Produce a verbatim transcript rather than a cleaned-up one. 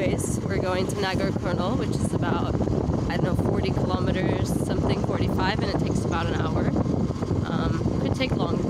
anyways, we're going to Nagarkurnool, which is about, I don't know, forty kilometers, something, forty-five, and it takes about an hour. Um, could take longer.